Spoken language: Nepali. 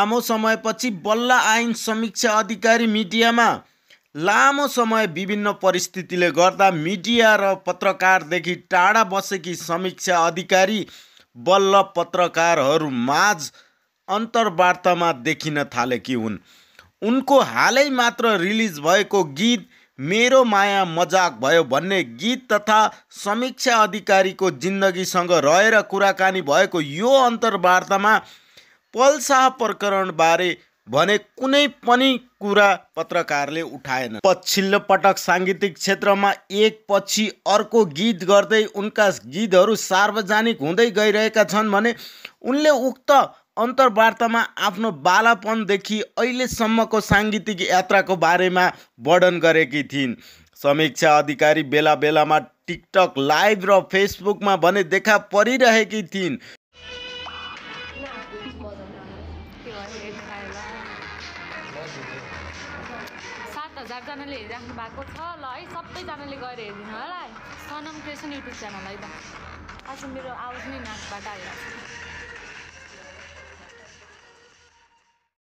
लामो समयपछि बल्ल आइन् समीक्षा अधिकारी मिडियामा। लामो समय विभिन्न परिस्थितिले गर्दा मिडिया र पत्रकारदेखि टाढा बसेकी समीक्षा अधिकारी बल्ल पत्रकारहरूमाझ अन्तर्वार्तामा देखिन थालेकी हुन्। उनको हालै मात्र रिलिज भएको गीत मेरो माया मजाक भयो भन्ने गीत तथा समीक्षा अधिकारीको जिन्दगीसँग रहेर कुराकानी भएको यो अन्तर्वार्तामा पलशाह प्रकरणबारे भने कुनै पनि कुरा पत्रकारले उठाएन। पछिल्लो पटक साङ्गीतिक क्षेत्रमा एकपछि अर्को गीत गर्दै उनका गीतहरू सार्वजनिक हुँदै गइरहेका छन् भने उनले उक्त अन्तर्वार्तामा आफ्नो बालापनदेखि अहिलेसम्मको साङ्गीतिक यात्राको बारेमा वर्णन गरेकी थिइन्। समीक्षा अधिकारी बेला बेलामा टिकटक लाइभ र फेसबुकमा भने देखा परिरहेकी थिइन्। जनाले हेरिराख्नु भएको छ ल है, सबैजनाले गएर हेरिदिनु होला। सनम क्रिएसन युट्युब च्यानल है त। आज मेरो आवाज नै नाकबाट आइरहेको छ।